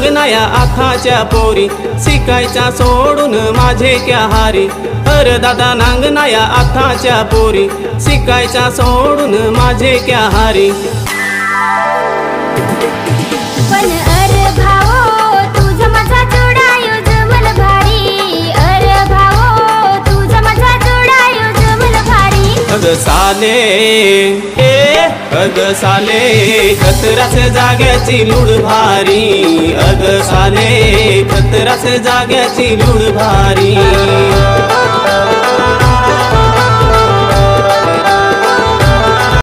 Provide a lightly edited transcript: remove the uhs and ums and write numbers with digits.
नांगणाया आखाच्या पोरी शिकायच्या सोडून माझे क्या हारी। अरे दादा नांगणाया आखाच्या पोरी शिकायच्या सोडून माझे क्या हारी। पण अरे भावो तुझा माझा जोडायो जमल भारी। अरे भावो तुझा माझा जोडायो जमल भारी। अग साले खतरास जाग्याची लूड भारी। अग साले खतरास जाग्याची लूड भारी।